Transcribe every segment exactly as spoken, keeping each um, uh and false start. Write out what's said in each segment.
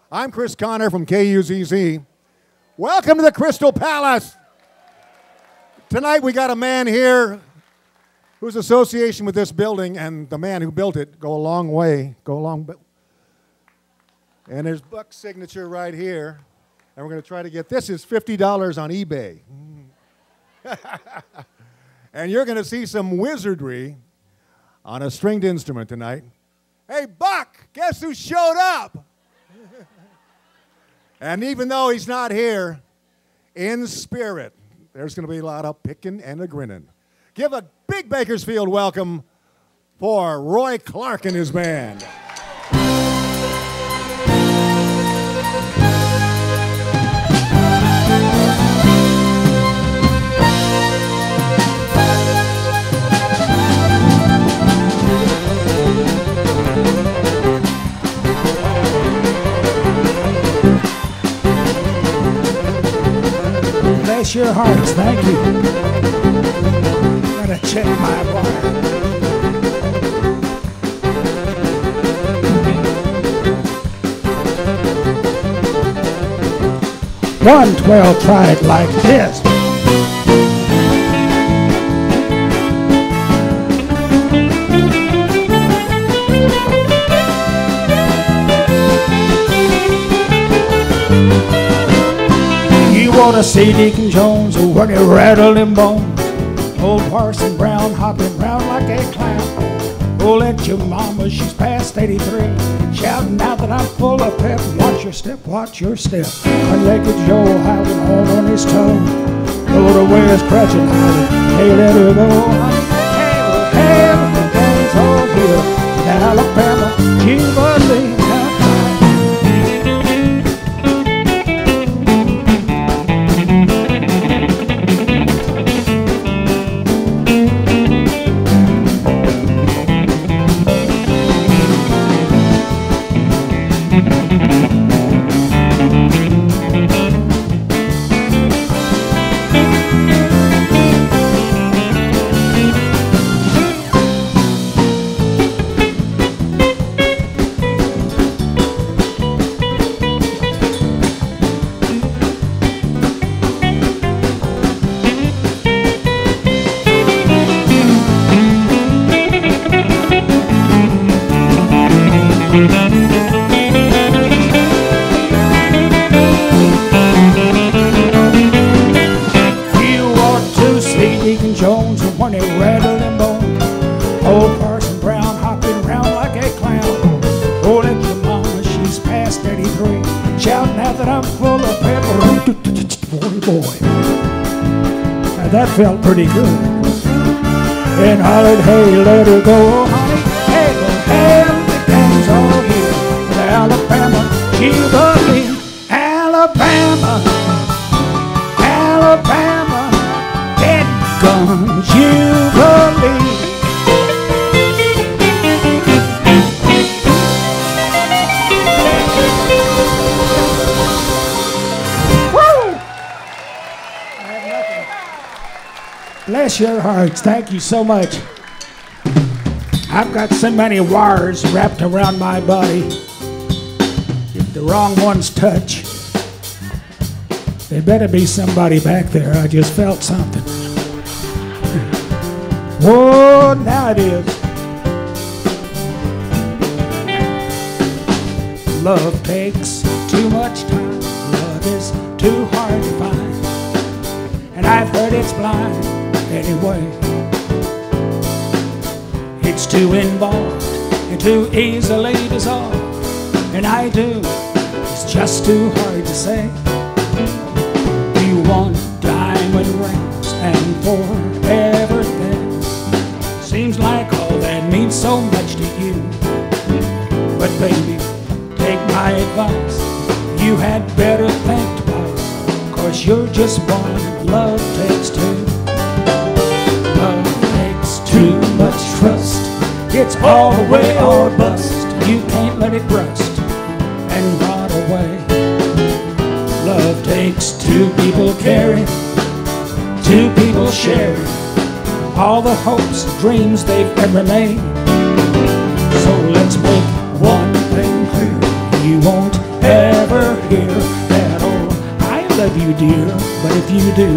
I'm Chris Connor from K U Z Z. Welcome to the Crystal Palace. Tonight we got a man here whose association with this building and the man who built it go a long way, go a long. And there's Buck's signature right here, and we're going to try to get this is fifty dollars on eBay. And you're going to see some wizardry on a stringed instrument tonight. Hey, Buck, guess who showed up? And even though he's not here, in spirit, there's going to be a lot of picking and a grinning. Give a big Bakersfield welcome for Roy Clark and his band. Bless your hearts, thank you. Gotta check my wire. One twelve, try it like this. Want to see Deacon Jones when he rattled him bones. Old Parson Brown hopping round like a clown. Oh, let your mama, she's past eighty-three, shouting out that I'm full of pep. Watch your step, watch your step. One-legged Joe howling home on his toe. Go away is scratching howling. Hey, let her go. Hey, hey, the gang's all here in Alabama, Jubilee. That felt pretty good. And hollered, hey, let her go, honey. Hey, go, hey, the gang's all here in Alabama, Jubilee. Alabama, Alabama, dead gun, Jubilee. Bless your hearts. Thank you so much. I've got so many wires wrapped around my body. If the wrong ones touch, there better be somebody back there. I just felt something. Whoa, now it is. Love takes too much time. Love is too hard to find. And I've heard it's blind. Anyway, it's too involved and too easily dissolved, and I do, it's just too hard to say. You want diamond rings and forever things. Seems like all that means so much to you. But baby, take my advice, you had better think twice, 'cause you're just one and love takes two. Too much trust, it's all the way or bust. You can't let it rust and rot away. Love takes two people caring, two people sharing all the hopes and dreams they've ever made. So let's make one thing clear, you you won't ever hear that old I love you, dear. But if you do,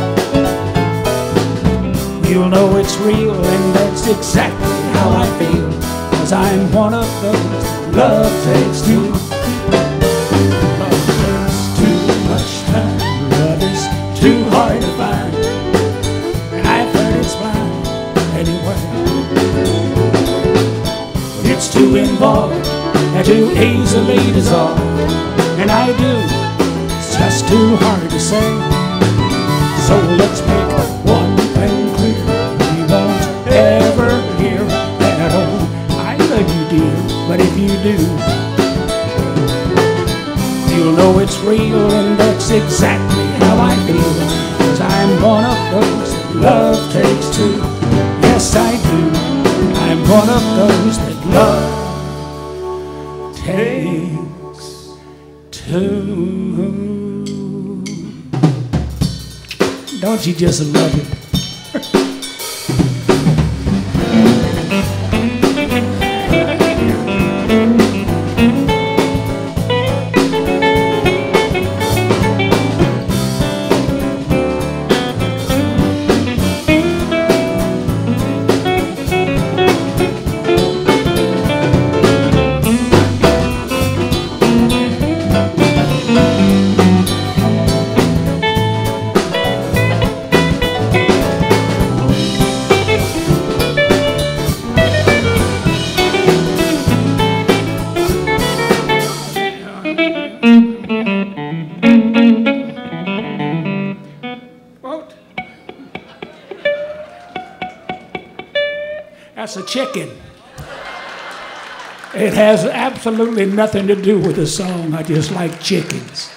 you'll know it's real, and that's exactly how I feel. 'Cause I'm one of those love takes two. Love takes too much time. Love is too hard to find, and I've heard it's blind anyway. It's too involved and too easily dissolved, and I do, it's just too hard to say. So let's make one thing clear: we won't ever hear that old I love you, dear. But if you do, you'll know it's real, and that's exactly how I feel. 'Cause I'm one of those that love takes two. Yes, I do. I'm one of those that love takes two. Don't you just love it? That's a chicken. It has absolutely nothing to do with the song. I just like chickens.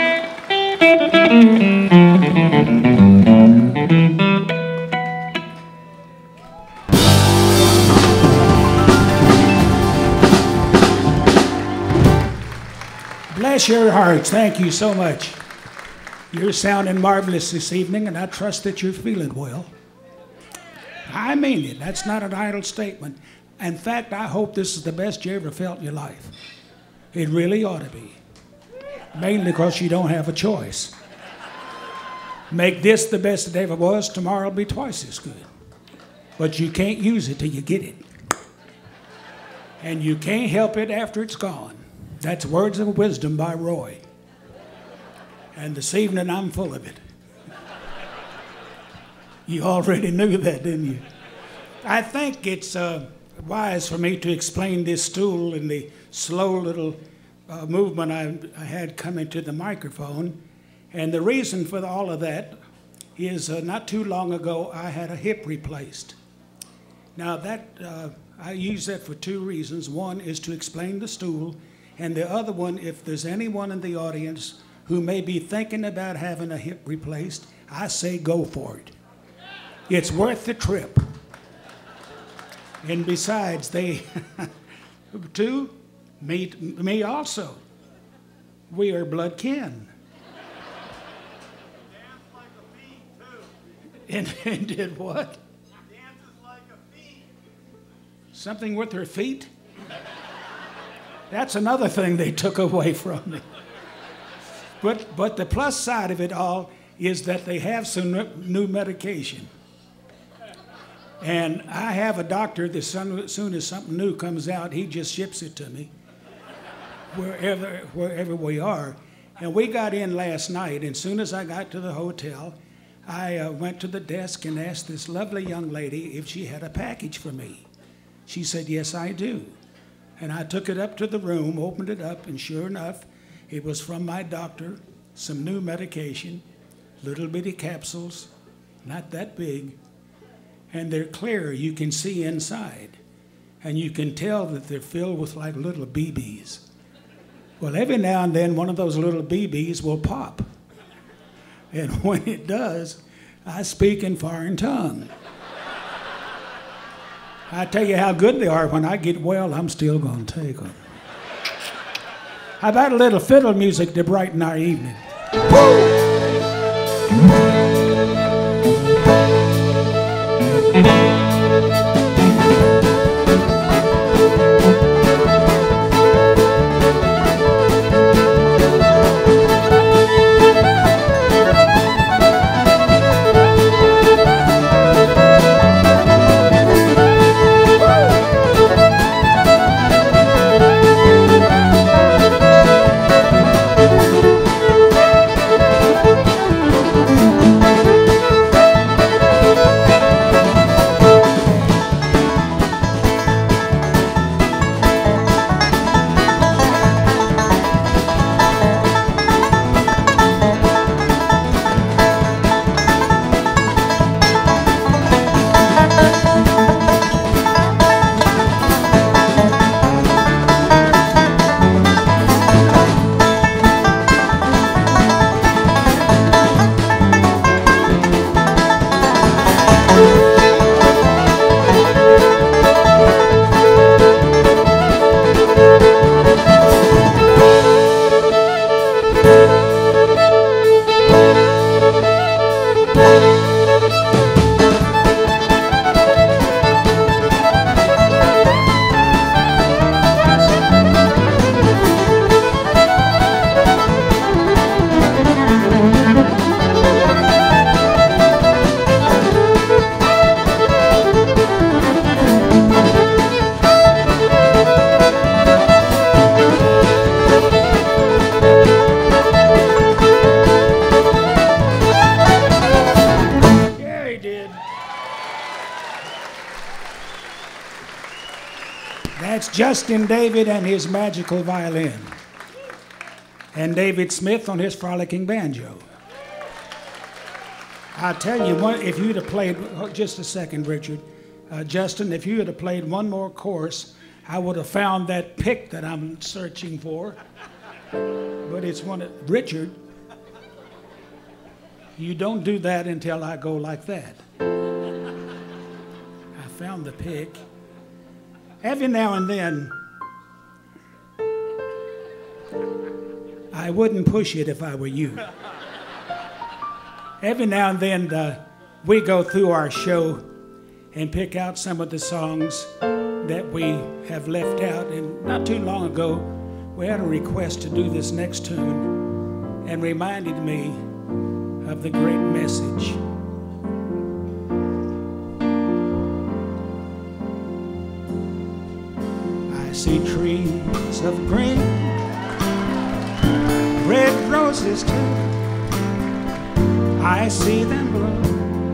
Bless your hearts. Thank you so much. You're sounding marvelous this evening, and I trust that you're feeling well. I mean it. That's not an idle statement. In fact, I hope this is the best you ever felt in your life. It really ought to be. Mainly because you don't have a choice. Make this the best it ever was, tomorrow will be twice as good. But you can't use it till you get it. And you can't help it after it's gone. That's Words of Wisdom by Roy. And this evening I'm full of it. You already knew that, didn't you? I think it's uh, wise for me to explain this stool and the slow little uh, movement I, I had coming to the microphone. And the reason for all of that is uh, not too long ago I had a hip replaced. Now that, uh, I use that for two reasons. One is to explain the stool, and the other one, if there's anyone in the audience who may be thinking about having a hip replaced, I say go for it. It's worth the trip. And besides, they, too, me, me also. We are blood kin. Dance like a fiend, too. And, and did what? Dances like a fiend. Something with her feet? That's another thing they took away from me. But, but the plus side of it all is that they have some new medication. And I have a doctor that as soon as something new comes out, he just ships it to me wherever, wherever we are. And we got in last night, and as soon as I got to the hotel, I uh, went to the desk and asked this lovely young lady if she had a package for me. She said, yes, I do. And I took it up to the room, opened it up, and sure enough, it was from my doctor, some new medication, little bitty capsules, not that big. And they're clear, you can see inside. And you can tell that they're filled with like little B Bs. Well, every now and then one of those little B Bs will pop. And when it does, I speak in foreign tongue. I tell you how good they are. When I get well, I'm still gonna take them. How about a little fiddle music to brighten our evening? Woo! That's Justin David and his magical violin. And David Smith on his frolicking banjo. I tell you what, if you'd have played, oh, just a second, Richard. Uh, Justin, if you had have played one more chorus, I would have found that pick that I'm searching for. But it's one of, Richard, you don't do that until I go like that. I found the pick. Every now and then, I wouldn't push it if I were you. Every now and then, uh, we go through our show and pick out some of the songs that we have left out. And not too long ago, we had a request to do this next tune and reminded me of the great message. I see trees of green, red roses too. I see them bloom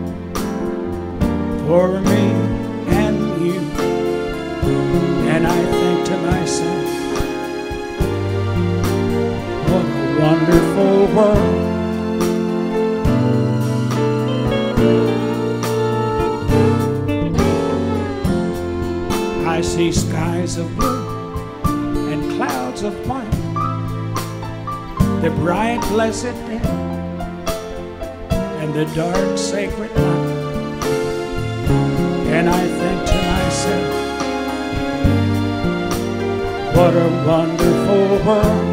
for me and you. And I think to myself, what a wonderful world. I see skies of blue and clouds of white, the bright blessed day and the dark sacred night. And I think to myself, what a wonderful world.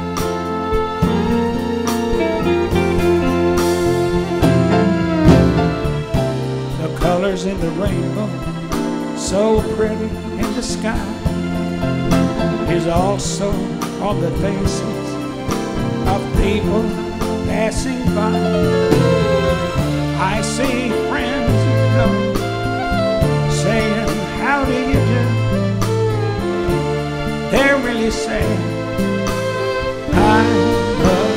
The colors in the rainbow, so pretty in the sky, is also on the faces of people passing by. I see friends who know, saying, how do you do? They're really saying, I love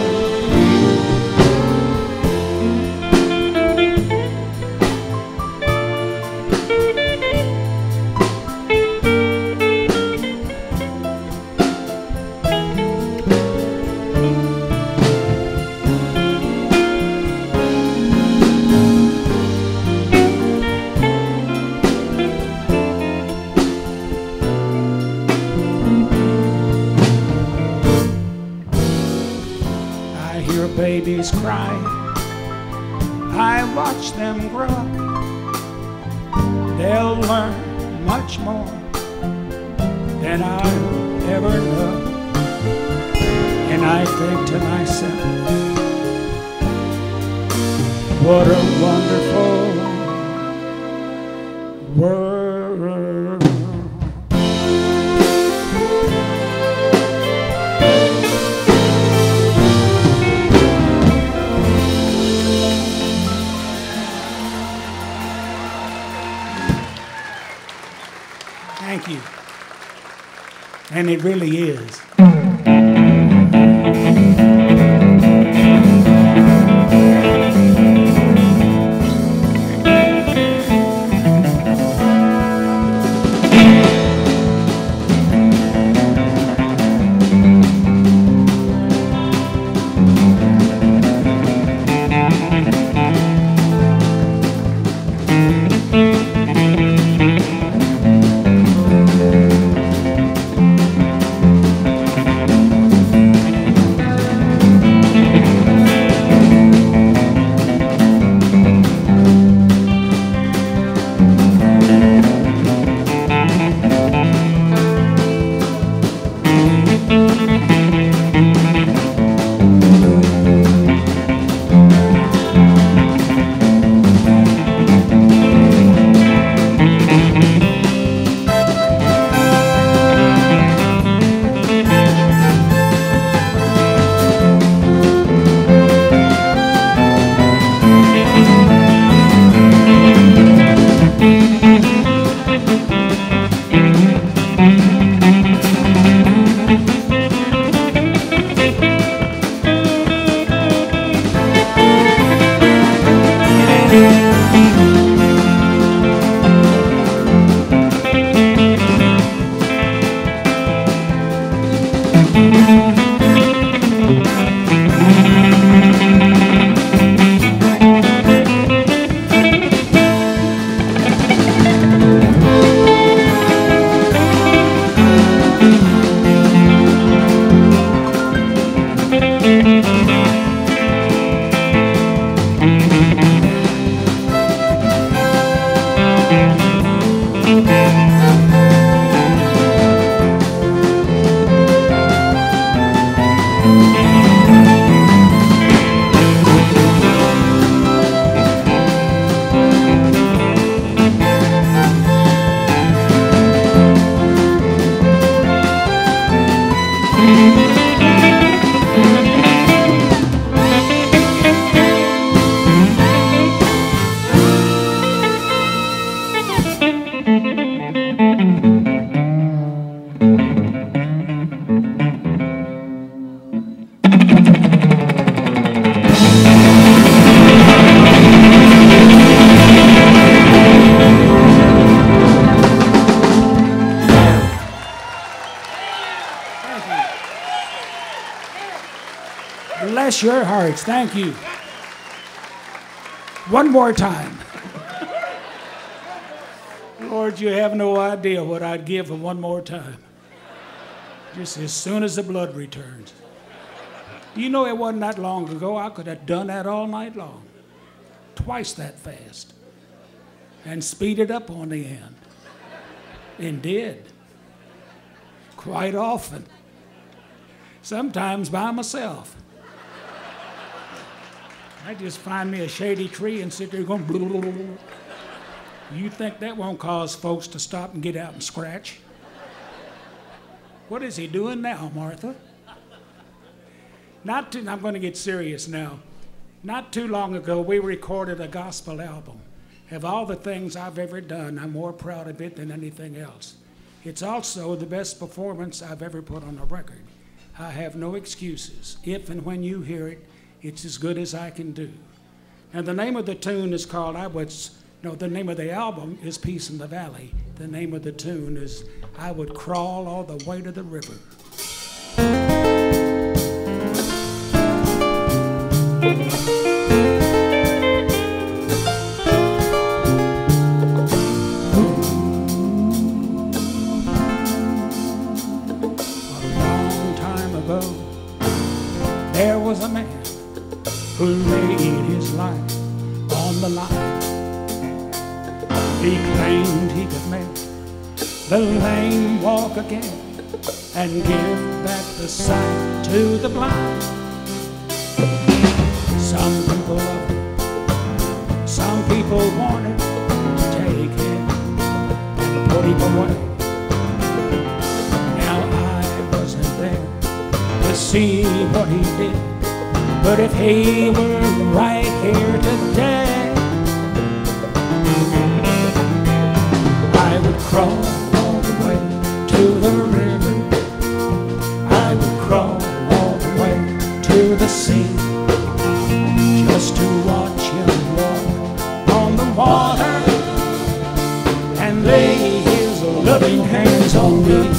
babies cry, I watch them grow up. They'll learn much more than I'll ever know. And I think to myself, what a wonderful world. Thank you. And it really is. Bless your hearts. Thank you. One more time. Lord, you have no idea what I'd give for one more time. Just as soon as the blood returns. You know, it wasn't that long ago. I could have done that all night long. Twice that fast. And speeded up on the end. And did. Quite often. Sometimes by myself. I just find me a shady tree and sit there going, blah, blah, blah, blah. You think that won't cause folks to stop and get out and scratch? What is he doing now, Martha? Not too, I'm going to get serious now. Not too long ago, we recorded a gospel album. Of all the things I've ever done, I'm more proud of it than anything else. It's also the best performance I've ever put on a record. I have no excuses. If and when you hear it, it's as good as I can do. And the name of the tune is called, I would, no, the name of the album is Peace in the Valley. The name of the tune is I Would Crawl All the Way to the River. A long time ago, there was a man who laid his life on the line. He claimed he could make the lame walk again and give back the sight to the blind. Some people love it, some people wanted to take him and put him away. Now I wasn't there to see what he did, but if he were right here today, I would crawl all the way to the river. I would crawl all the way to the sea, just to watch him walk on the water and lay his loving hands on me.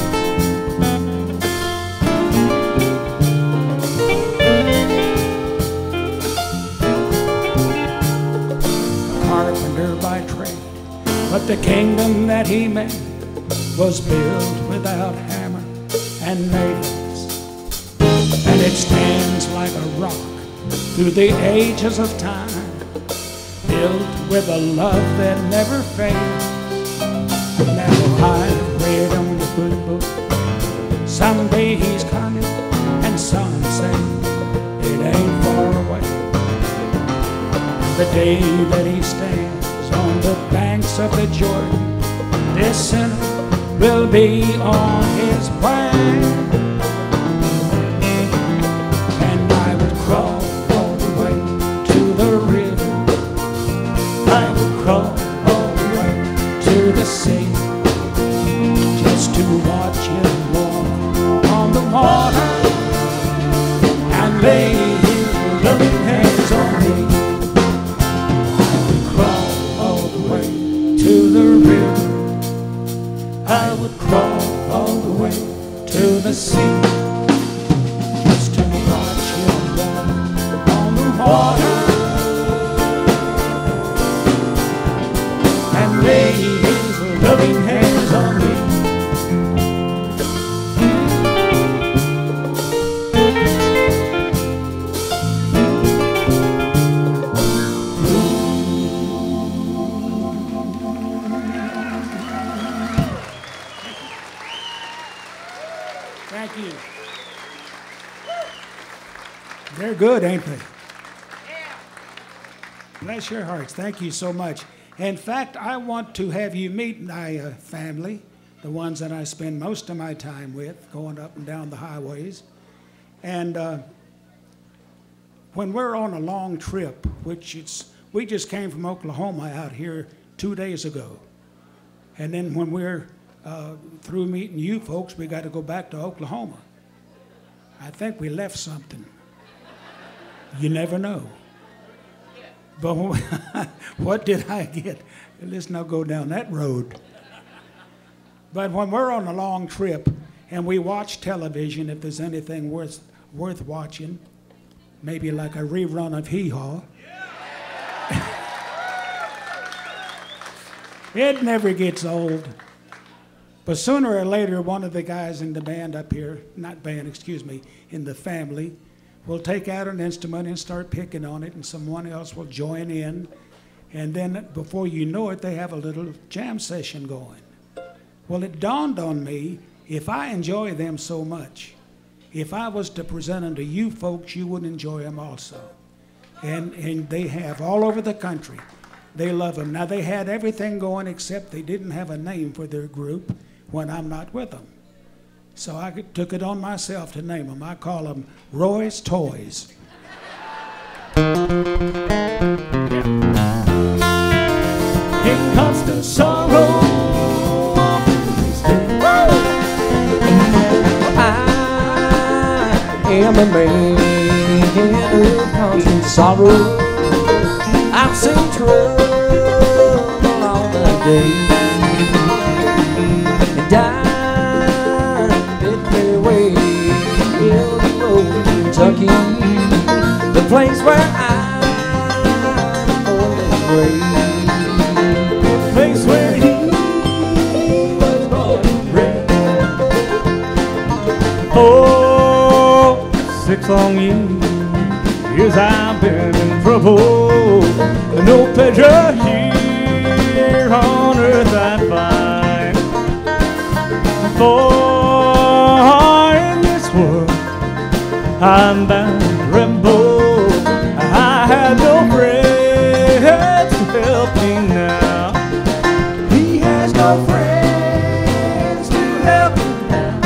But the kingdom that he made was built without hammer and nails, and it stands like a rock through the ages of time, built with a love that never fades. Now I've read on the good book, someday he's coming, and some say it ain't far away. The day that he stands on the banks of the Jordan, this sinner will be on his way. And I would crawl all the way to the river. I would crawl all the way to the sea, just to watch him walk on the water and lay his loving hands on me. To the river, I would crawl all the way to the sea, just to watch him walk on the water and lay his loving hands on me. They're good, ain't they? Bless your hearts. Thank you so much. In fact, I want to have you meet my uh, family, the ones that I spend most of my time with, going up and down the highways. And uh, when we're on a long trip, which it's, we just came from Oklahoma out here two days ago. And then when we're uh, through meeting you folks, we got to go back to Oklahoma. I think we left something. You never know. But what did I get? Let's not go down that road. But when we're on a long trip and we watch television, if there's anything worth, worth watching, maybe like a rerun of Hee Haw, it never gets old. But sooner or later, one of the guys in the band up here, not band, excuse me, in the family, will take out an instrument and start picking on it, and someone else will join in. And then before you know it, they have a little jam session going. Well, it dawned on me, if I enjoy them so much, if I was to present them to you folks, you would enjoy them also. And, and they have all over the country. They love them. Now, they had everything going except they didn't have a name for their group when I'm not with them. So I took it on myself to name them. I call them Roy's Toys. In constant sorrow, I am a man of constant sorrow. I've seen trouble all the day, and I've been my way in Lowe, Kentucky, the place where I'm born and raised, the place where he was born and raised. Oh, six long years I've been in trouble. No pleasure here on earth I find, for in this world I'm bound to ramble. I have no friends to help me now. He has no friends to help me now.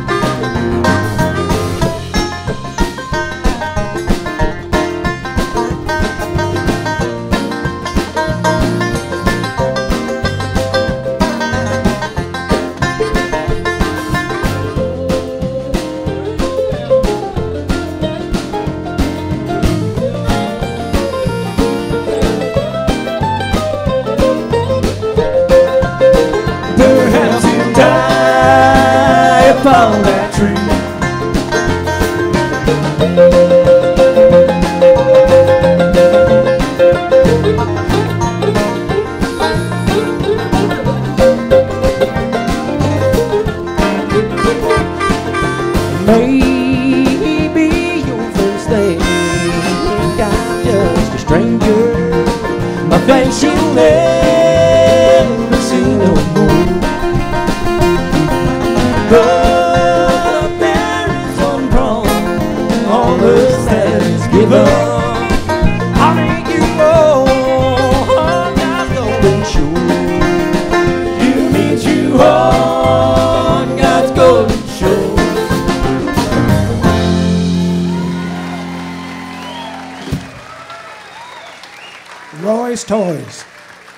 Upon that tree, maybe you'll think I'm just a stranger. My face you'll never see no more. But there is one problem on earth that is given. I'll make you on God's golden shore. You meet you on God's golden shore. Roy's Toys.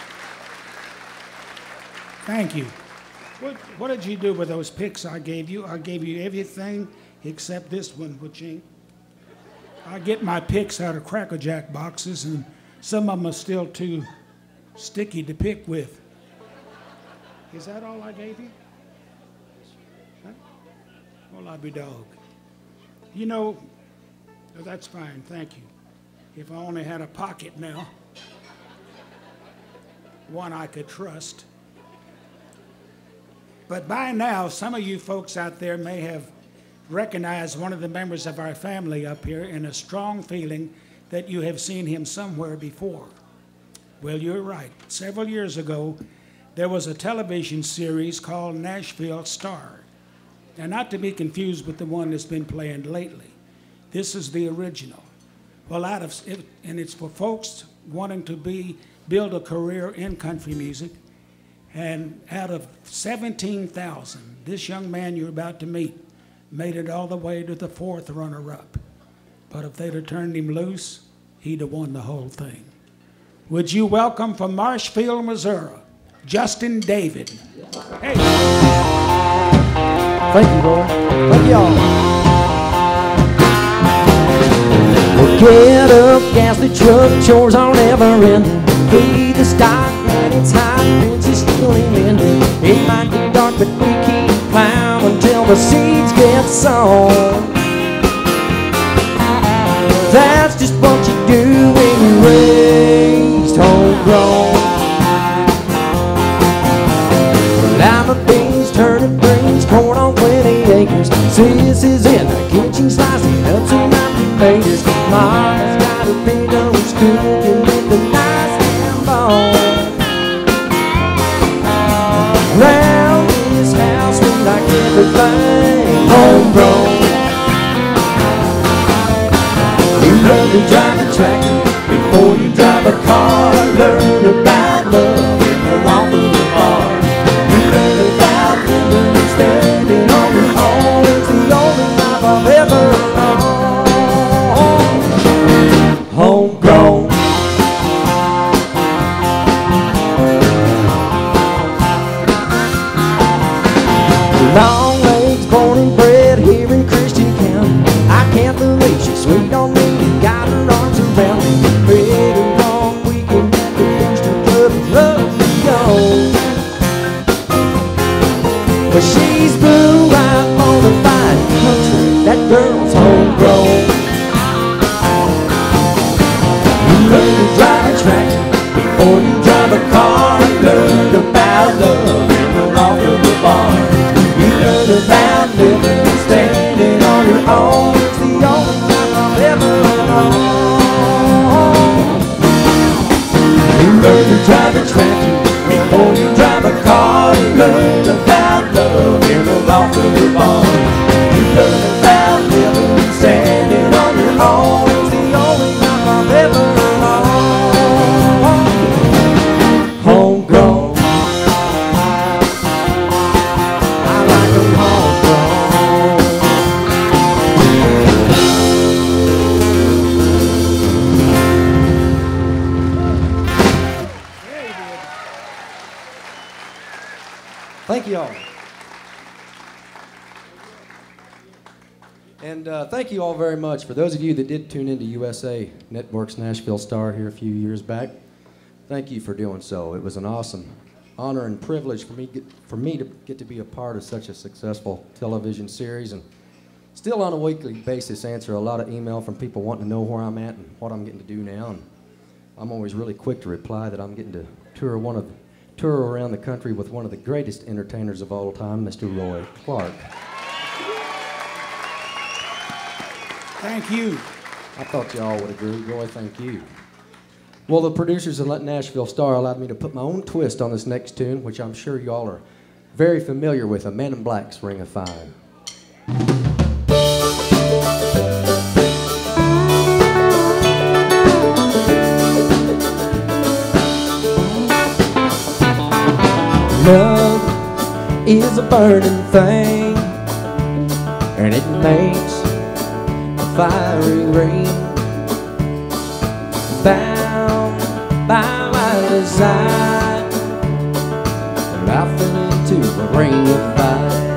Thank you. What, what did you do with those picks I gave you? I gave you everything except this one, which ain't. I get my picks out of Cracker Jack boxes, and some of them are still too sticky to pick with. Is that all I gave you? Huh? Well, I'll be dog. You know, oh, that's fine, thank you. If I only had a pocket now, one I could trust. But by now, some of you folks out there may have recognized one of the members of our family up here in a strong feeling that you have seen him somewhere before. Well, you're right. Several years ago, there was a television series called Nashville Star. Now, not to be confused with the one that's been playing lately. This is the original. Well, out of, it, and it's for folks wanting to be, build a career in country music. And out of seventeen thousand, this young man you're about to meet made it all the way to the fourth runner-up. But if they'd have turned him loose, he'd have won the whole thing. Would you welcome from Marshfield, Missouri, Justin David. Hey. Thank you, Lord. Thank y'all. Well, get up, gas the truck, chores are never ending. Feed the stock, and it's hot, and it's still ain't mending. It might get dark, but we keep plowing until the seeds get sown. That's just what you do when you raised homegrown. Lima beans, turnip greens, corn on twenty acres. Sis is in the kitchen slicing up some tomatoes. Mama's got a big old cooking with a nice ham bone. Round this house we like everything homegrown. You learn to drive a tractor before you drive a car. Learn about love in the walk of the bar. You learn about living, standing on your own. It's the only life I've ever known. Homegrown. Long legs, born and bred here in Christian County. I can't believe she's sweet on me and got her arms around me. Big and long weekend at the Booster Club and rodeo. But she's blue, right on the fine country. That girl's homegrown. You learn to drive a tractor before you drive a car. Learn about love in the loft of the barn. You learn about living, standing on your own. It's the only life I've ever known. You learn to drive a tractor before you drive a car. You learn about love in the loft of the barn. You learn about living, standing on your own. It's the only life I've ever known. Homegrown. I like them homegrown. Thank you all. And uh, thank you all very much. For those of you that did tune into U S A Network's Nashville Star here a few years back, thank you for doing so. It was an awesome honor and privilege for me, for me to get to be a part of such a successful television series, and still on a weekly basis answer a lot of email from people wanting to know where I'm at and what I'm getting to do now. And I'm always really quick to reply that I'm getting to tour one of tour around the country with one of the greatest entertainers of all time, Mister Roy Clark. Thank you. I thought y'all would agree. Roy, thank you. Well, the producers of Nashville Star allowed me to put my own twist on this next tune, which I'm sure y'all are very familiar with, a Man in Black's Ring of Fire. Love is a burning thing, and it makes a fiery ring, bound by my desire. I fell into a ring of fire.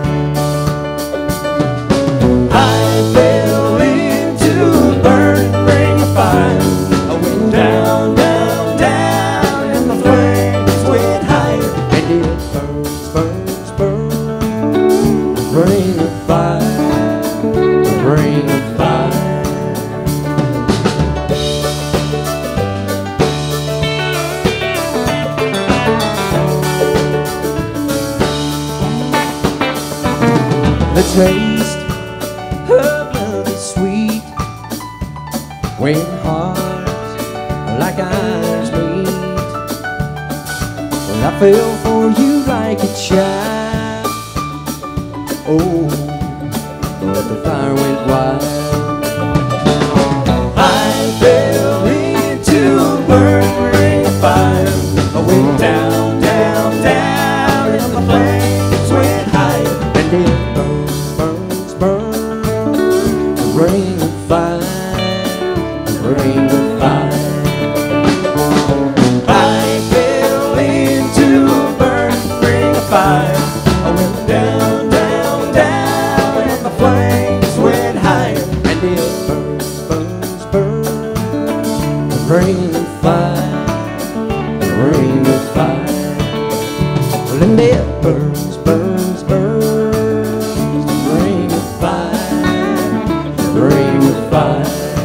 I fell into a burning ring of fire. I went down, down, down, and the flames went higher. And it burns, burns, burns. Ring of fire, ring of fire. The taste of love is sweet when hearts like ours meet. Well, I fell for you like a child. Oh, but the fire went wild. rain of fire, the rain of fire. Well, and it burns, burns, burns, the rain of fire, the rain of fire.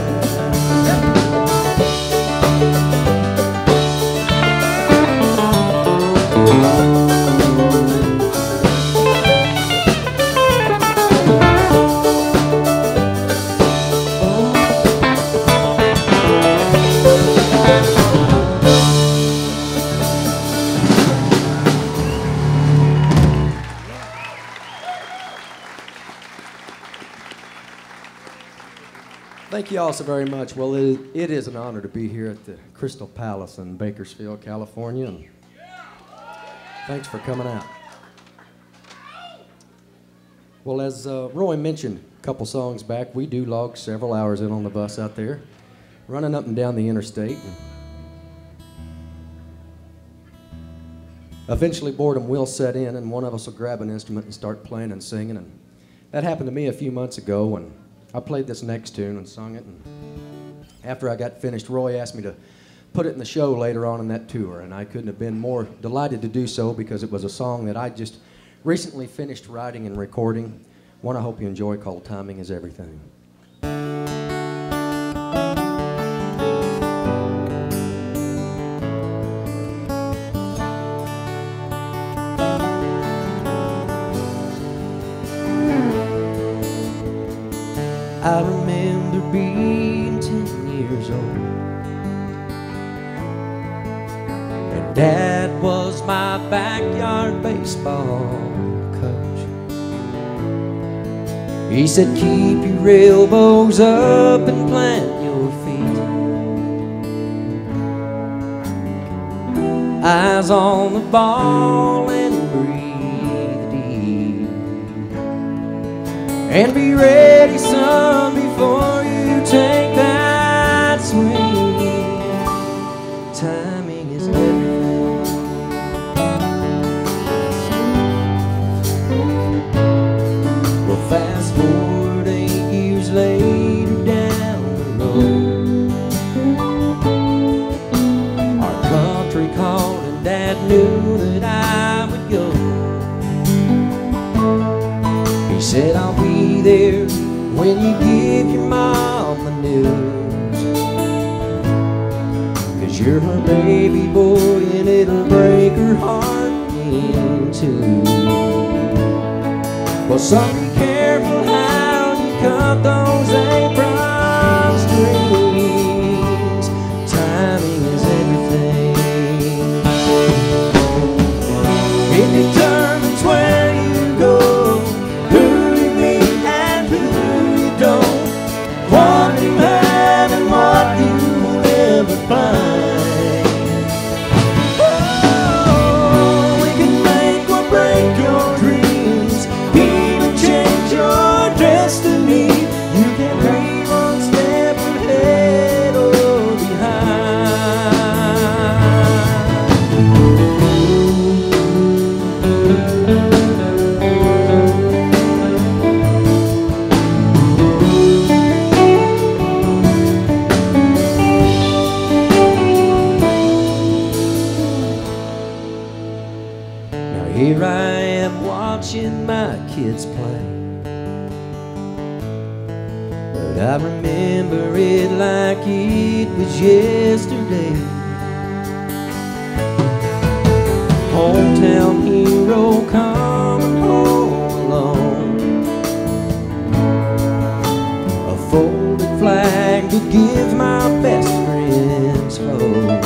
Thank you all so very much. Well, it, it is an honor to be here at the Crystal Palace in Bakersfield, California. And thanks for coming out. Well, as uh, Roy mentioned a couple songs back, we do log several hours in on the bus out there, running up and down the interstate. And eventually, boredom will set in, and one of us will grab an instrument and start playing and singing. And that happened to me a few months ago when I played this next tune and sung it, and after I got finished, Roy asked me to put it in the show later on in that tour, and I couldn't have been more delighted to do so because it was a song that I just recently finished writing and recording, one I hope you enjoy called Timing Is Everything. I remember being ten years old, and Dad was my backyard baseball coach. He said, keep your elbows up and plant your feet, eyes on the ball and breathe deep, and be ready, son, before you take that swing. Timing is everything. Well, fast forward eight years later down the road, our country called and Dad knew that I would go. He said, I'll be there when you give your mom the news, 'cause you're her baby boy and it'll break her heart in two. Well, son, be careful how you cut those apron strings. Timing is everything. It determines where you go, who you meet and who you don't, what you have and what you will ever find. Oh, we can make or break your dreams, even change your destiny. You can be one step ahead or here I am watching my kids play, but I remember it like it was yesterday. Hometown hero coming home alone, a folded flag to give my best friends folks.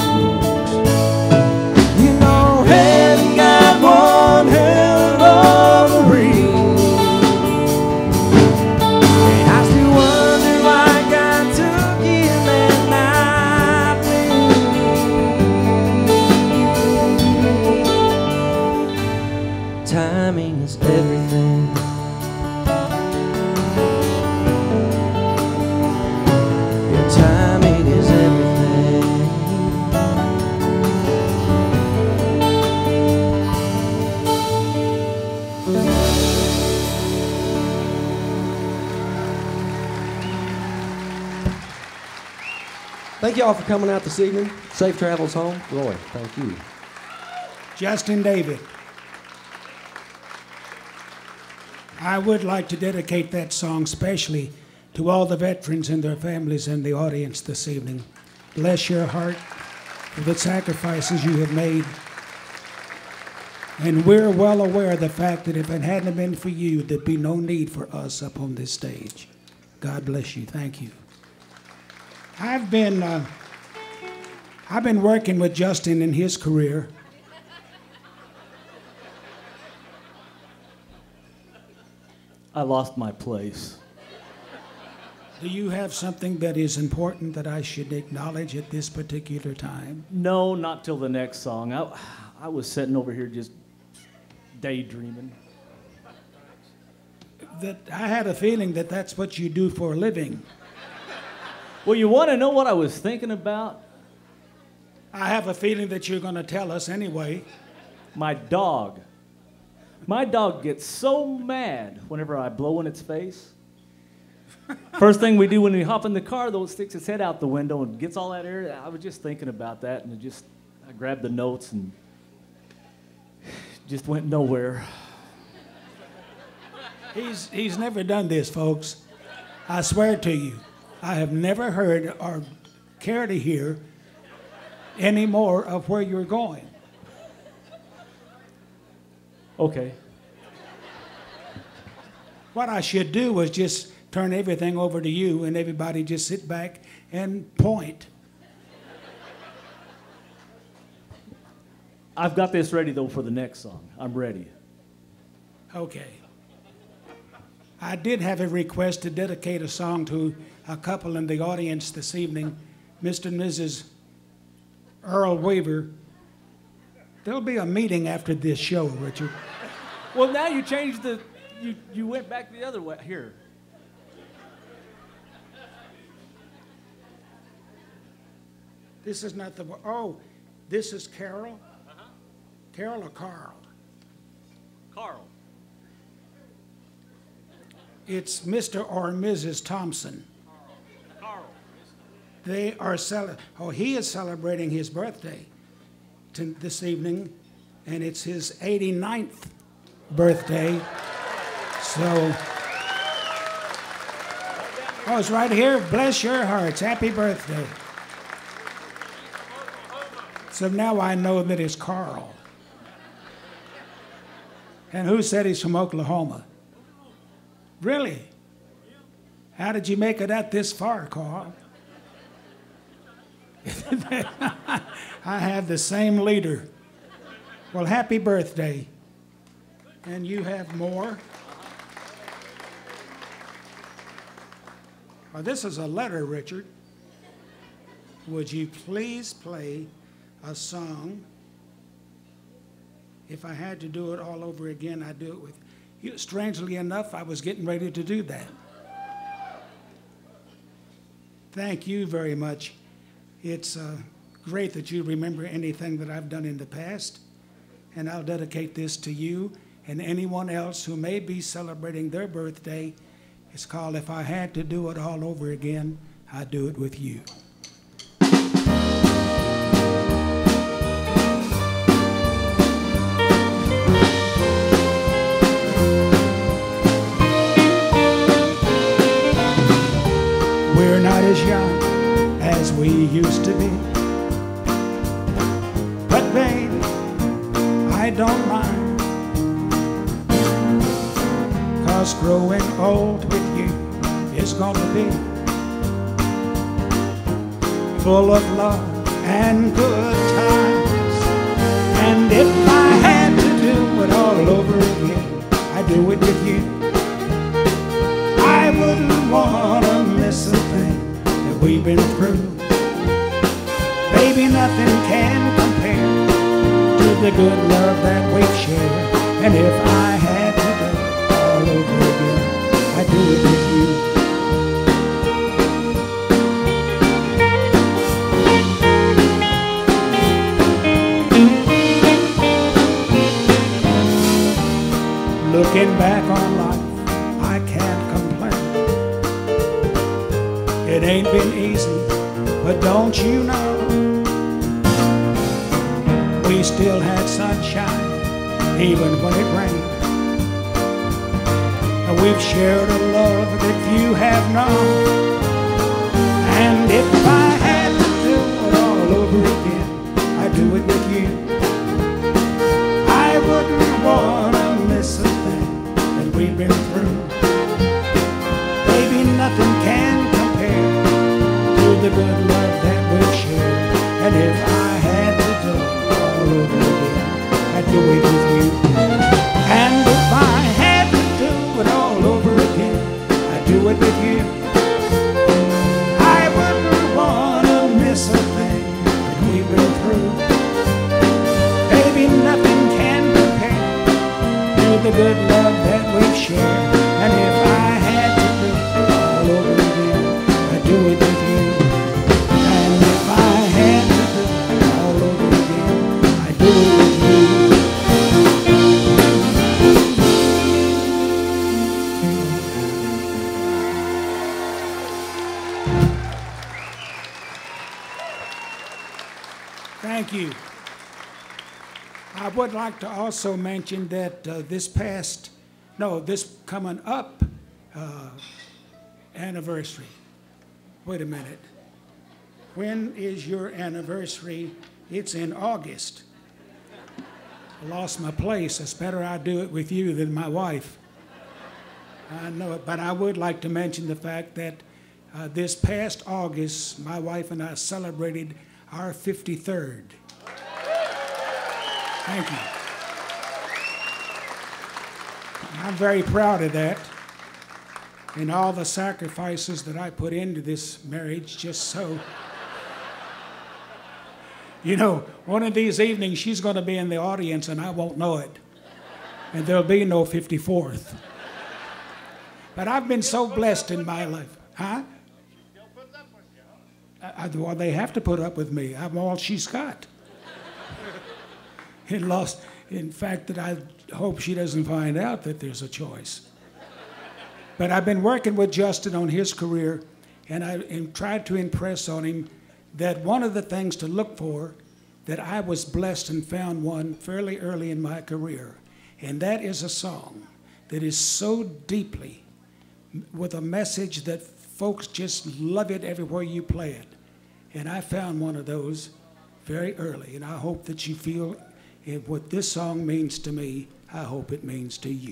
You know, heaven got one hell of a ring, and I still wonder why God took him and not me. Timing is everything. Yeah, timing is everything. Thank you all for coming out this evening. Safe travels home. Roy, thank you. Justin David. I would like to dedicate that song specially to all the veterans and their families in the audience this evening. Bless your heart for the sacrifices you have made. And we're well aware of the fact that if it hadn't been for you, there'd be no need for us up on this stage. God bless you. Thank you. I've been, uh, I've been working with Justin in his career. I lost my place. Do you have something that is important that I should acknowledge at this particular time? No, not till the next song. I, I was sitting over here just daydreaming. That I had a feeling that that's what you do for a living. Well, you want to know what I was thinking about? I have a feeling that you're going to tell us anyway. My dog. My dog gets so mad whenever I blow in its face. First thing we do when we hop in the car, though, it sticks its head out the window and gets all that air. I was just thinking about that, and it just I grabbed the notes and just went nowhere. He's, he's never done this, folks. I swear to you, I have never heard or care to hear any more of where you're going. Okay. What I should do was just turn everything over to you and everybody just sit back and point. I've got this ready, though, for the next song. I'm ready. Okay. I did have a request to dedicate a song to a couple in the audience this evening, Mister and Missus Earl Weaver. There'll be a meeting after this show, Richard. Well, now you changed the, you, you went back the other way. Here. This is not the, oh, this is Carol? Uh-huh. Carol or Carl? Carl. It's Mister or Missus Thompson. Carl. They are, cel- oh, he is celebrating his birthday to this evening, and it's his eighty-ninth birthday. So, oh, it's right here. Bless your hearts. Happy birthday. So now I know that it's Carl. And who said he's from Oklahoma? Really? How did you make it out this far, Carl? I have the same leader. Well, happy birthday. And you have more? Well, this is a letter, Richard. Would you please play a song? If I had to do it all over again, I'd do it with you. Strangely enough, I was getting ready to do that. Thank you very much. It's uh, great that you remember anything that I've done in the past, and I'll dedicate this to you and anyone else who may be celebrating their birthday. It's called If I Had to Do It All Over Again, I'd Do It With You. We're not as young as we used to be, but baby, I don't mind, 'cause growing old with you is gonna be full of love and good times. And if I had to do it all over again, I'd do it with you. I wouldn't want to miss a thing that we've been through. Baby, nothing can compare to the good love that we've shared. And if I had to do it all over again, I'd do it with you. Looking back on life, I can't complain. It ain't been easy, But don't you know, we still had sunshine even when it rained. And we've shared a love that few have known. And if I had to do it all over again, I'd do it with you. I wouldn't want to miss a thing that we've been through. Baby, nothing can compare to the good love that we've shared. And if I had to do it all over again, I'd do it with you. And if I had to do it all over again, I'd do it with you. I wouldn't want to miss a thing that we've been through. Baby, nothing can compare to the good love that we've shared. And if I had to do it all over again, I'd do it with you. And if I had to do it all over again, I'd do it with you. Thank you. I would like to also mention that uh, this past, no, this coming up uh, anniversary. Wait a minute. When is your anniversary? It's in August. I lost my place. It's better I do it with you than my wife. I know it, but I would like to mention the fact that uh, this past August, my wife and I celebrated our fifty-third. Thank you. I'm very proud of that and all the sacrifices that I put into this marriage just so. You know, one of these evenings she's going to be in the audience and I won't know it. And there'll be no fifty-fourth. But I've been so blessed in my life. Huh? I, well, they have to put up with me. I'm all she's got. It lost, in fact, that I hope she doesn't find out that there's a choice. But I've been working with Justin on his career, and I and tried to impress on him that one of the things to look for, that I was blessed and found one fairly early in my career, and that is a song that is so deeply with a message that folks just love it everywhere you play it. And I found one of those very early, and I hope that you feel if what this song means to me, I hope it means to you.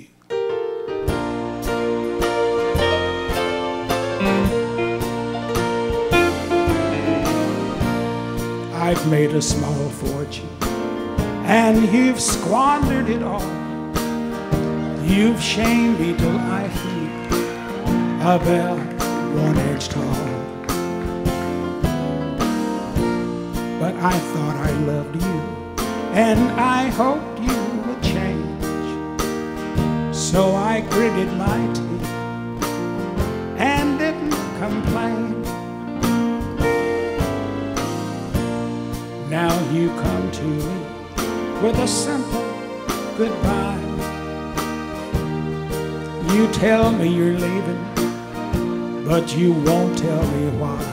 I've made a small fortune, and you've squandered it all. You've shamed me till I feel about one inch tall. But I thought I loved you, and I hoped you would change. So I gritted my teeth and didn't complain. Now you come to me with a simple goodbye. You tell me you're leaving, but you won't tell me why.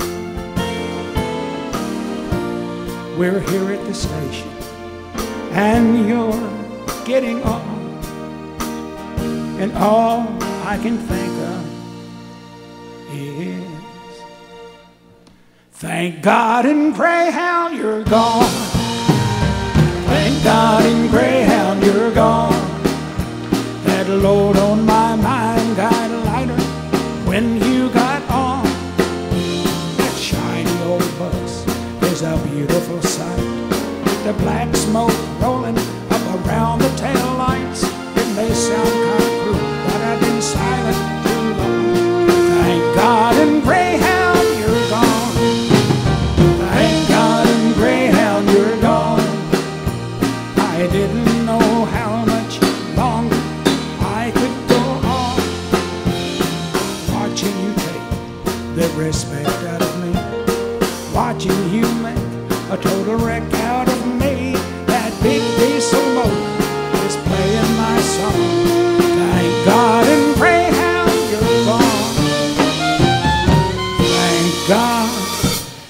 We're here at the station, and you're getting on, and all I can think of is, thank God in Greyhound you're gone. Thank God in Greyhound you're gone. That load on my mind got lighter when you got on. That shiny old bus is a beautiful sight. The black smoke rolling up around the tail lights. It may sound kind of cruel, but I've been silent too long. Thank God in Greyhound you're gone. Thank God in Greyhound you're gone. I didn't know how much longer I could go on, watching you take the respect out of me, watching you make a total wreck out of me. That big diesel motor is playing my song. Thank God in Greyhound you're gone. Thank God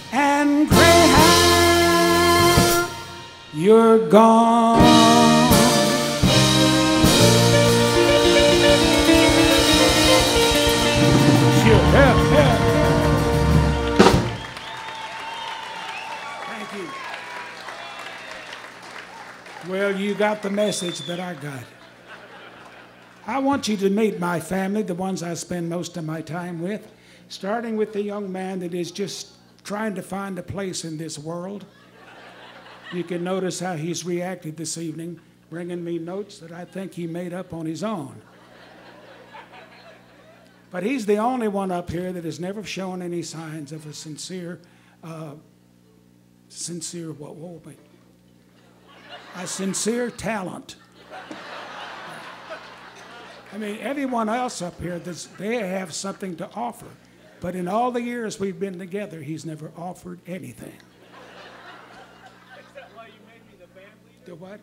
you're gone. Sure, yeah, yeah. Thank you. Well, you got the message that I got. I want you to meet my family, the ones I spend most of my time with, starting with the young man that is just trying to find a place in this world. You can notice how he's reacted this evening, bringing me notes that I think he made up on his own. But he's the only one up here that has never shown any signs of a sincere, uh, sincere, what, what, wait, a sincere talent. I mean, everyone else up here, they have something to offer. But in all the years we've been together, he's never offered anything. Is that why you made me the band leader? The what?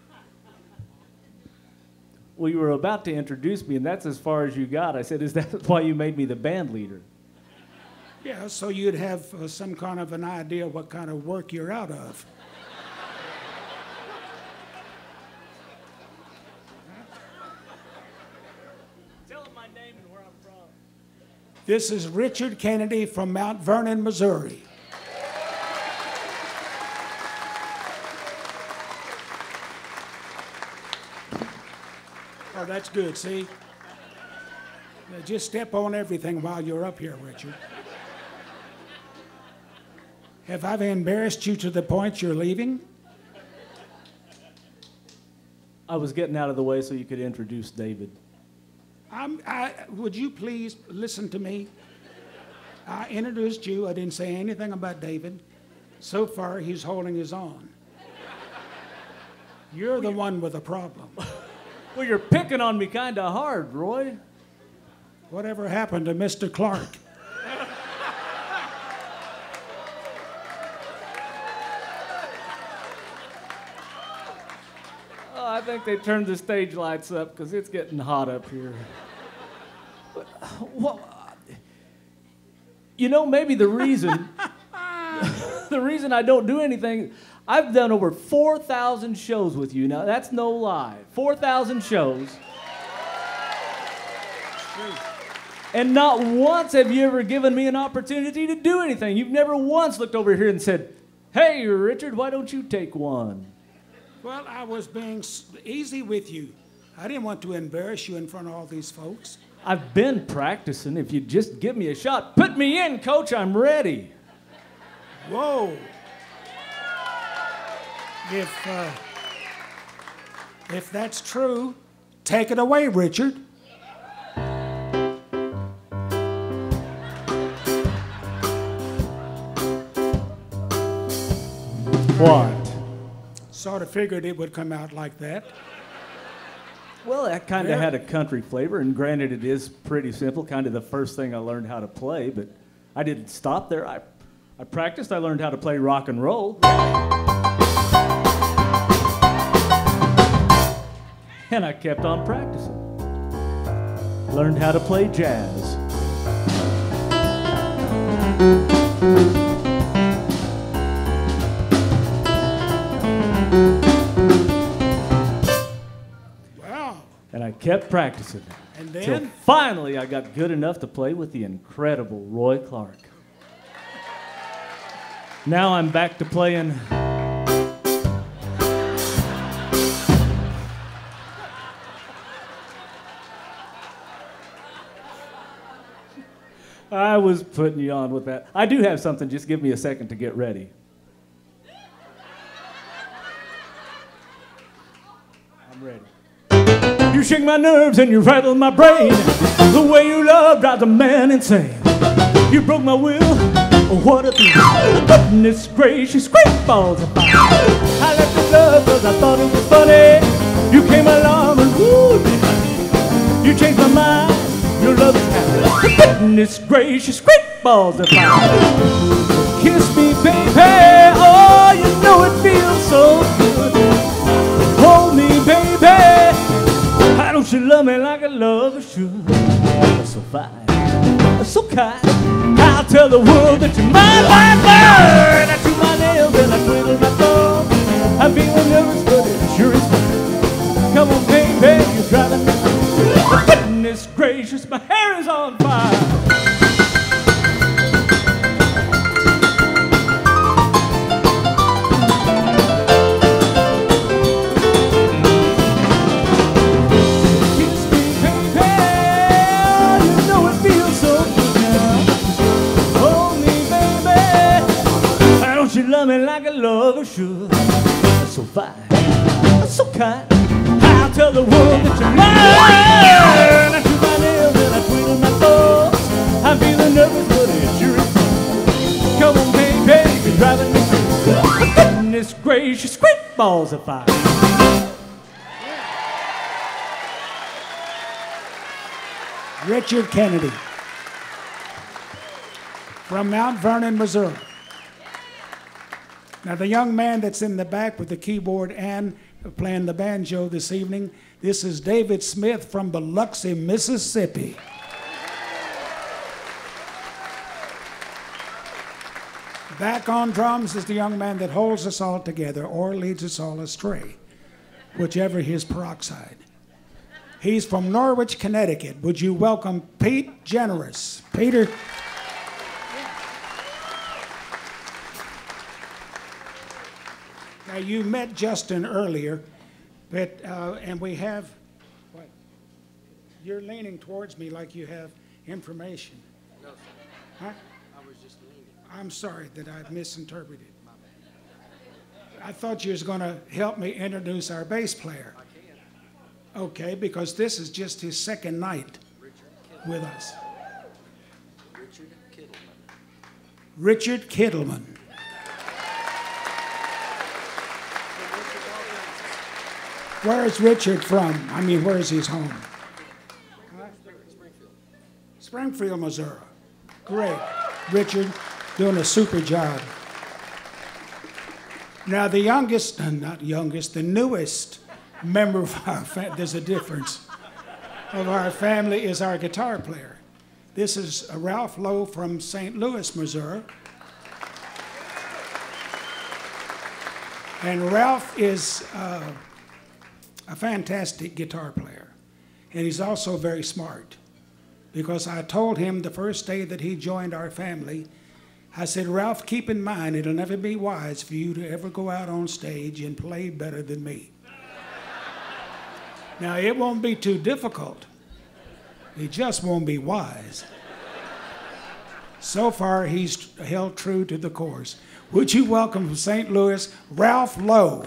Well, you were about to introduce me, and that's as far as you got. I said, is that why you made me the band leader? Yeah, so you'd have uh, some kind of an idea what kind of work you're out of. Tell them my name and where I'm from. This is Richard Kennedy from Mount Vernon, Missouri. Oh, that's good, see? Now just step on everything while you're up here, Richard. Have I embarrassed you to the point you're leaving? I was getting out of the way so you could introduce David. I'm, I, would you please listen to me? I introduced you. I didn't say anything about David. So far, he's holding his own. You're the one with a problem. Well, you're picking on me kind of hard, Roy. Whatever happened to Mister Clark? Oh, I think they turned the stage lights up because it's getting hot up here. But, well, you know, maybe the reason, the reason I don't do anything, I've done over four thousand shows with you. Now, that's no lie. four thousand shows. And not once have you ever given me an opportunity to do anything. You've never once looked over here and said, hey, Richard, why don't you take one? Well, I was being easy with you. I didn't want to embarrass you in front of all these folks. I've been practicing. If you just give me a shot, put me in, coach, I'm ready. Whoa. If, uh, if that's true, take it away, Richard. What? Sort of figured it would come out like that. Well, that kind of Yeah. had a country flavor, and granted, it is pretty simple, kind of the first thing I learned how to play, but I didn't stop there. I, I practiced. I learned how to play rock and roll. And I kept on practicing. Learned how to play jazz. Wow. And I kept practicing. And Till then? finally I got good enough to play with the incredible Roy Clark. Now I'm back to playing. I was putting you on with that. I do have something, just give me a second to get ready. I'm ready. You shake my nerves and you rattle my brain. The way you love drives a man insane. You broke my will, oh, what a thing. Goodness gracious, great balls of fire. I left the love cause I thought it was funny. You came along and woo, you changed my mind. Your love is happy. Goodness gracious, great balls of fire. Kiss me, baby. Oh, you know it feels so good. Hold me, baby. Why don't you love me like a lover should? You're so fine, so kind. I'll tell the world that you're my, my, mine. I chew my nails and I twiddle my thumbs. I feel you love me like a lover should. So fine, so kind, I'll tell the world that you're mine. I chew my nails and I twiddle my toes. I'm feeling nervous, but it sure is fun. Come on, baby, you're driving me crazy. Goodness gracious, great balls of fire. Richard Kennedy from Mount Vernon, Missouri. Now, the young man that's in the back with the keyboard and playing the banjo this evening, this is David Smith from Biloxi, Mississippi. Back on drums is the young man that holds us all together or leads us all astray, whichever his peroxide. He's from Norwich, Connecticut. Would you welcome Pete Geneous? Peter. Now, you met Justin earlier, but, uh, and we have, what? You're leaning towards me like you have information. No, sir. Huh? I was just leaning. I'm sorry that I've misinterpreted. I thought you was going to help me introduce our bass player. I can. Okay, because this is just his second night with us. Richard KIttleman. Richard KIttleman. Where is Richard from? I mean, where is his home? Huh? Springfield. Springfield, Missouri. Great. Richard, doing a super job. Now, the youngest, uh, not youngest, the newest member of our family, there's a difference, of our family is our guitar player. This is uh, Ralph Lowe from Saint Louis, Missouri. And Ralph is uh, a fantastic guitar player. And he's also very smart. Because I told him the first day that he joined our family, I said, Ralph, keep in mind, it'll never be wise for you to ever go out on stage and play better than me. Now, it won't be too difficult. It just won't be wise. So far, he's held true to the course. Would you welcome from Saint Louis, Ralph Lowe.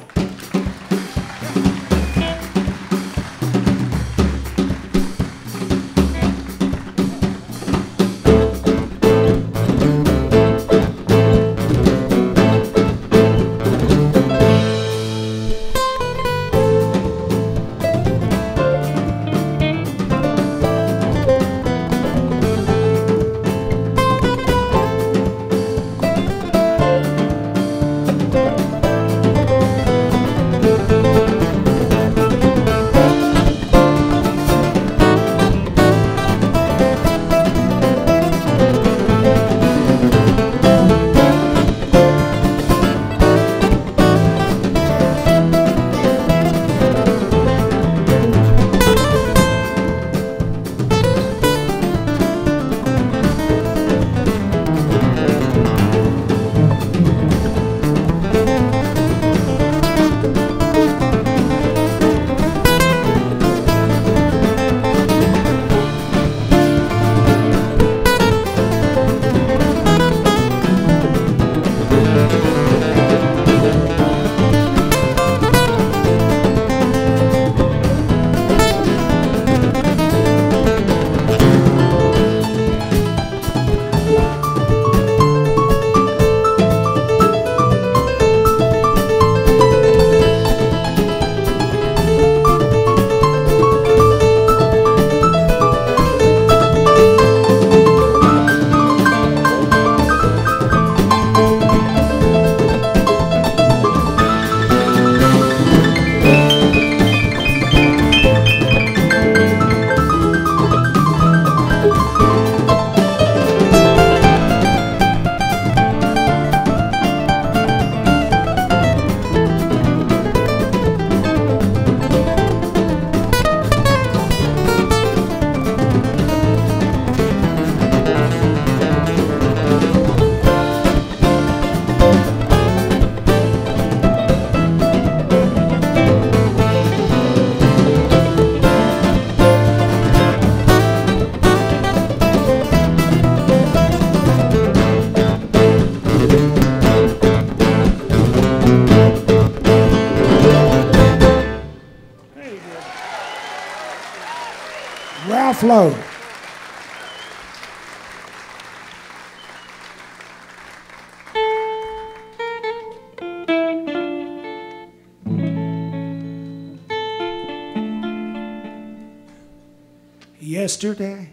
yourself, Lowe. Yesterday,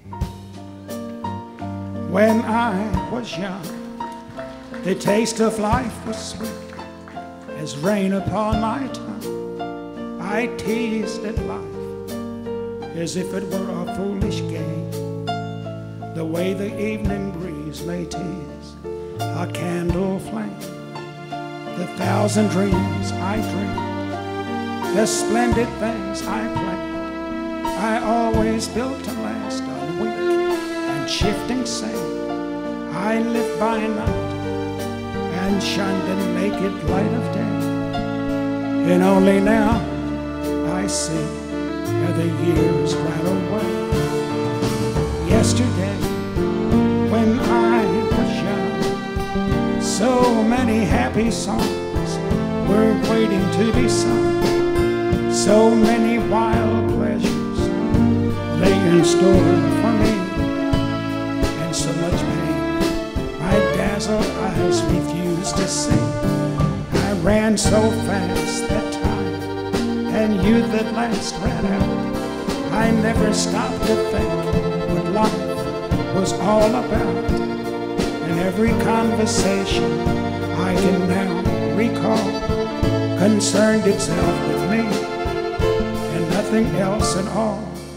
when I was young, the taste of life was sweet as rain upon my tongue. I teased at life as if it were a foolish game, the way the evening breeze may tease a candle flame. The thousand dreams I dreamed, the splendid things I planned, I always built to last on weak and shifting sand. I lived by night and shunned the naked light of day, and only now I see how the years ran away. Yesterday, when I was young, so many happy songs were waiting to be sung, so many wild pleasures lay in store for me, and so much pain my dazzled eyes refused to see. I ran so fast that time and youth at last ran out. I never stopped to think what life was all about, and every conversation I can now recall concerned itself with me and nothing else at all.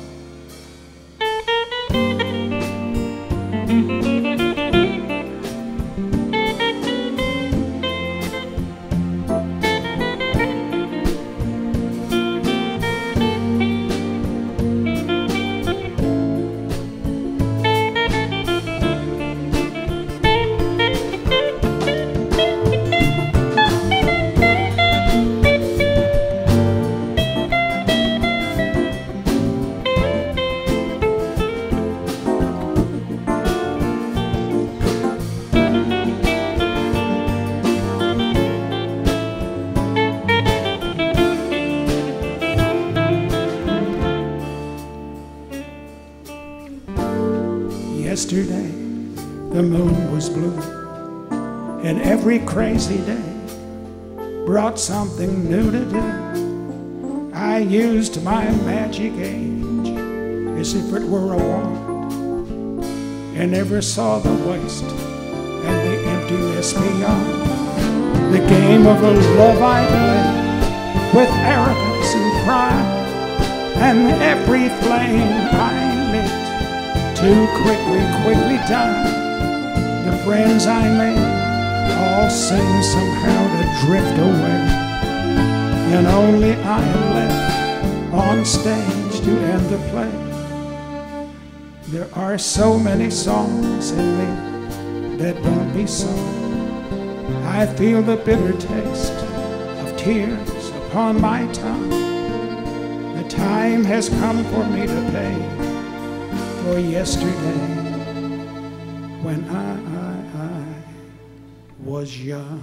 Yesterday, the moon was blue, and every crazy day brought something new to do. I used my magic age as if it were a wand, and never saw the waste and the emptiness beyond. The game of a love I played with arrogance and pride, and every flame I lit too quickly, quickly died. The friends I made all seemed somehow to drift away, and only I am left on stage to end the play. There are so many songs in me that won't be sung. I feel the bitter taste of tears upon my tongue. The time has come for me to pay for yesterday, when I, I, I was young.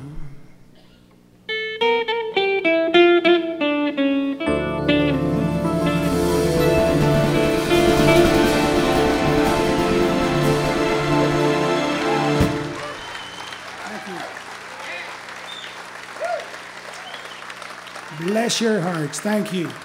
Thank you. Bless your hearts. Thank you.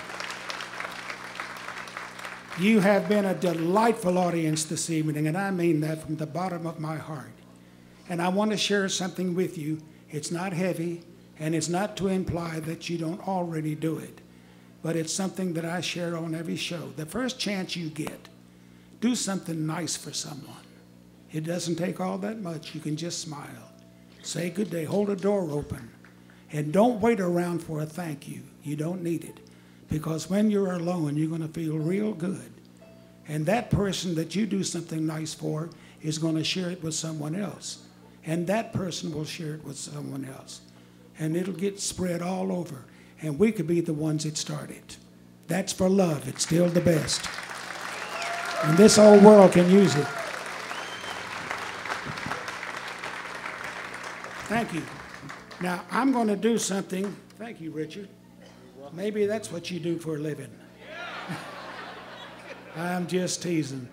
You have been a delightful audience this evening, and I mean that from the bottom of my heart. And I want to share something with you. It's not heavy, and it's not to imply that you don't already do it, but it's something that I share on every show. The first chance you get, do something nice for someone. It doesn't take all that much. You can just smile. Say good day. Hold a door open. And don't wait around for a thank you. You don't need it. Because when you're alone, you're going to feel real good. And that person that you do something nice for is going to share it with someone else. And that person will share it with someone else. And it'll get spread all over. And we could be the ones that start it. That's for love. It's still the best. And this whole world can use it. Thank you. Now, I'm going to do something. Thank you, Richard. Maybe that's what you do for a living. I'm just teasing.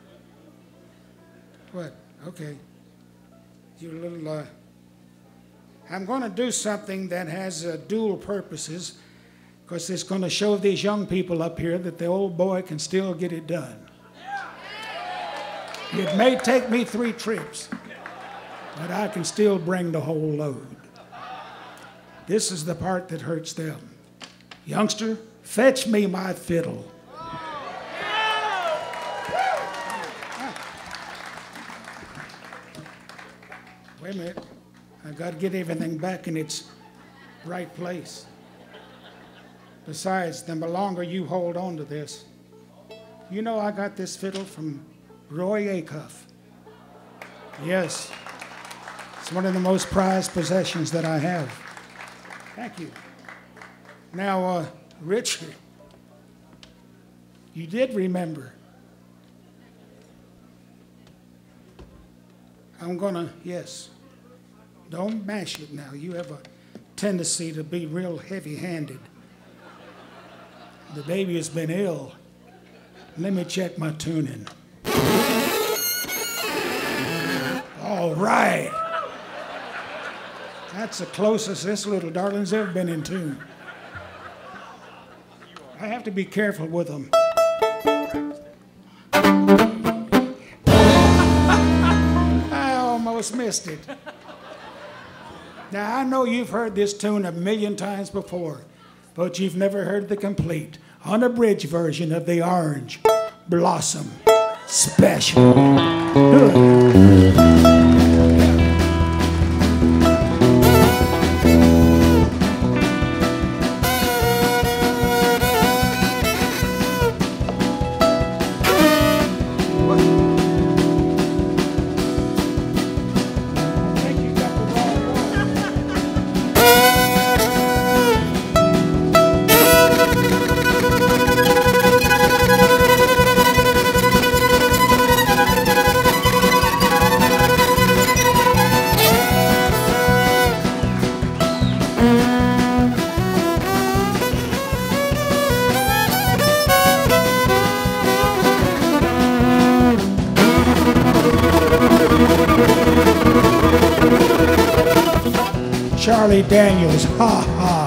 What? Okay. You little, uh, I'm going to do something that has uh, dual purposes, because it's going to show these young people up here that the old boy can still get it done. It may take me three trips, but I can still bring the whole load. This is the part that hurts them. Youngster, fetch me my fiddle. Wait a minute. I've got to get everything back in its right place. Besides, the longer you hold on to this, you know I got this fiddle from Roy Acuff. Yes. It's one of the most prized possessions that I have. Thank you. Now, uh, Richard, you did remember. I'm gonna, yes. Don't mash it now. You have a tendency to be real heavy-handed. The baby has been ill. Let me check my tuning. All right. That's the closest this little darling's ever been in tune. I have to be careful with them. I almost missed it. Now, I know you've heard this tune a million times before, but you've never heard the complete, unabridged version of the Orange Blossom Special. Do it. Charlie Daniels, ha ha.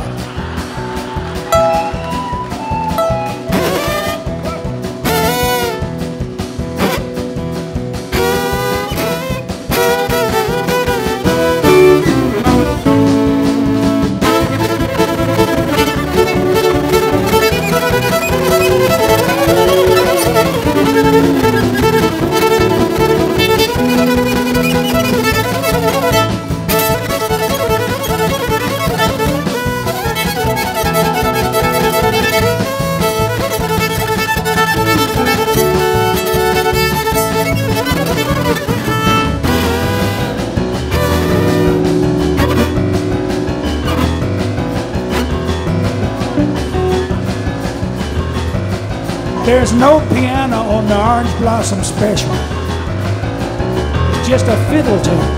There's no piano on the Orange Blossom Special. It's just a fiddle tune.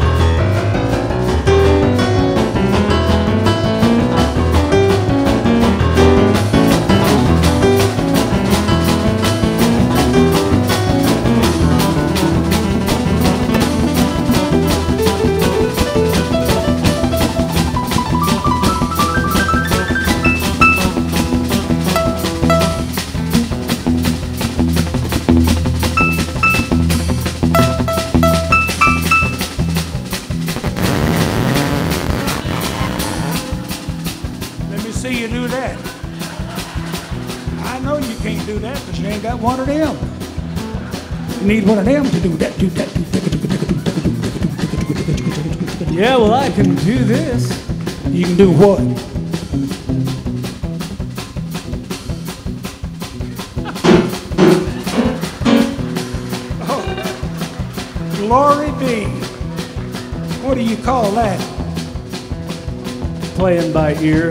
See you do that. I know you can't do that because you ain't got one of them. You need one of them to do that, do that, do that. Yeah, well, I can do this. You can do what? Oh, glory be. What do you call that? Playing by ear.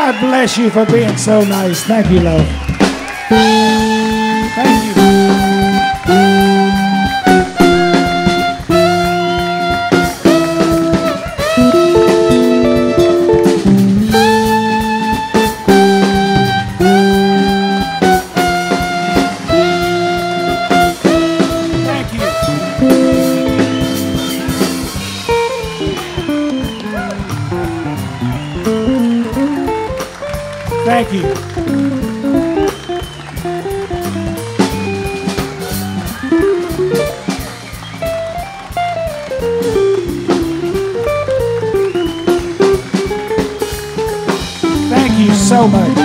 God bless you for being so nice. Thank you, Lowe. Thank you. Thank you. Thank you so much.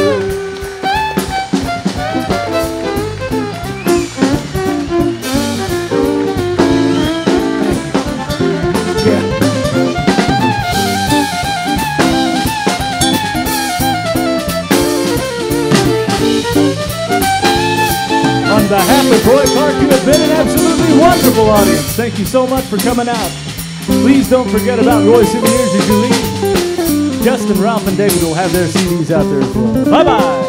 On behalf of Roy Clark, you have been an absolutely wonderful audience. Thank you so much for coming out. Please don't forget about Roy Souvenirs as you leave. Justin, Ralph, and David will have their C Ds out there as well. Bye-bye.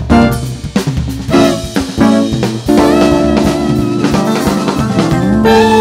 Bye.